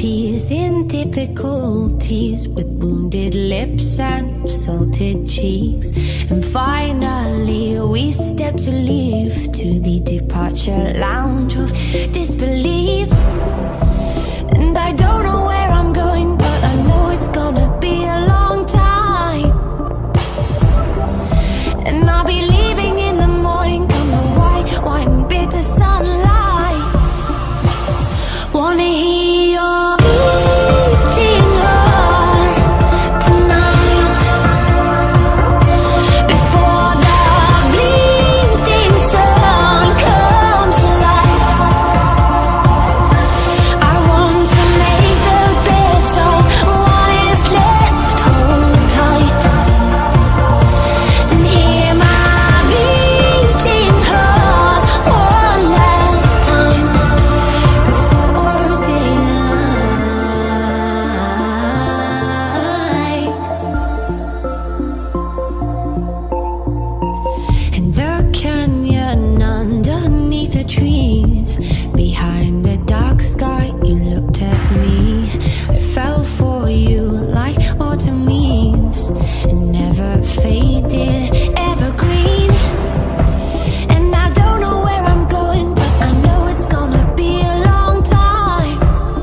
peas in difficulties, with wounded lips and salted cheeks. And finally we step to leave, to the departure lounge of disbelief. And I don't know where I'm going, but I know it's gonna be a long time. And I'll be leaving in the morning, come the white wine, bitter sunlight. Wanna hear your beating heart tonight, before the bleeding sun comes alive. I want to make the best of what is left. Hold tight and hear my beating heart one last time before daylight. In the canyon underneath the trees, behind the dark sky, you looked at me. I fell for you like autumn leaves, never faded, evergreen. And I don't know where I'm going, but I know it's gonna be a long time.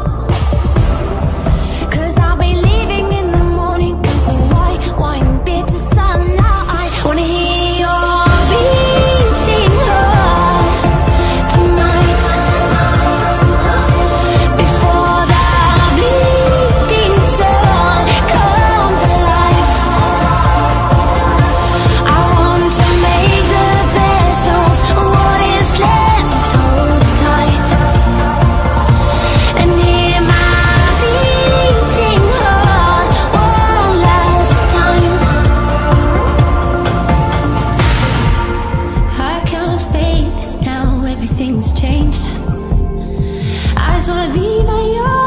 'Cause I'll be leaving in the morning, got the white wine, bitter sunlight. Wanna hear your beating heart tonight, before the bleeding sun comes alive. I want to make the best of what is left. Hold tight and hear my beating heart one last time. I can't fake this now, everything's changed. I just wanna be by your